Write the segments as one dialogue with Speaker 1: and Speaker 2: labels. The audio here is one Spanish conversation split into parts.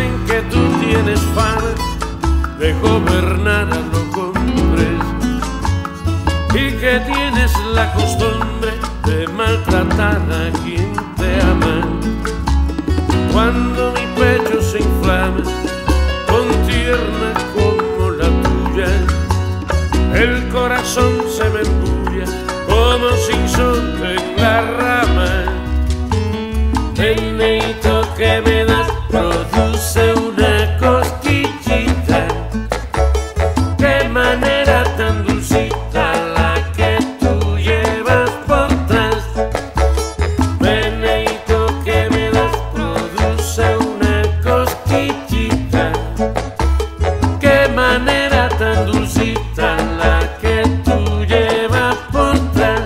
Speaker 1: Dicen que tú tienes fama de gobernar a los hombres y que tienes la costumbre de maltratar a quien te ama. Cuando mi pecho se inflama con tierna como la tuya, el corazón se me embulla como sinsonte en la rama. Meneito que me das produce una cosquillita, qué manera tan dulcita la que tú llevas por atrás. Meneito que me das produce una cosquillita, qué manera tan dulcita la que tú llevas por atrás.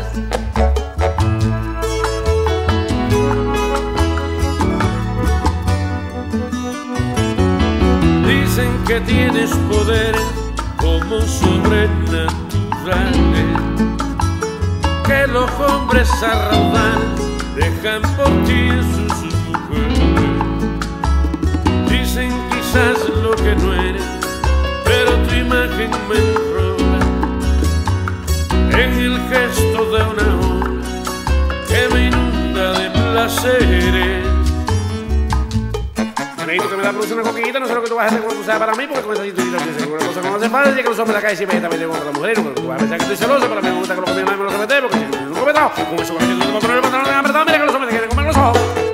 Speaker 1: Dicen que tienes poderes como sobrenaturales, que los hombres arraudales dejan por ti sus mujeres. Dicen quizás lo que no eres, pero tu imagen me enrola en el gesto de una ola que me inunda de placeres. Meneito que me da producción una coquillita, no sé lo que tú vas a hacer cuando tú seas para mí, porque con esa cinturita te dicen una cosa que no hace falta, y que los hombres en la calle siempre están metiendo con las mujeres, porque tú vas a pensar que estoy celoso, pero a mí me gusta que los hombres me lo someten, porque si no lo cometo, con eso, cuando yo te voy a poner el pantalón apretado, mira que los hombres te quieren comer los ojos.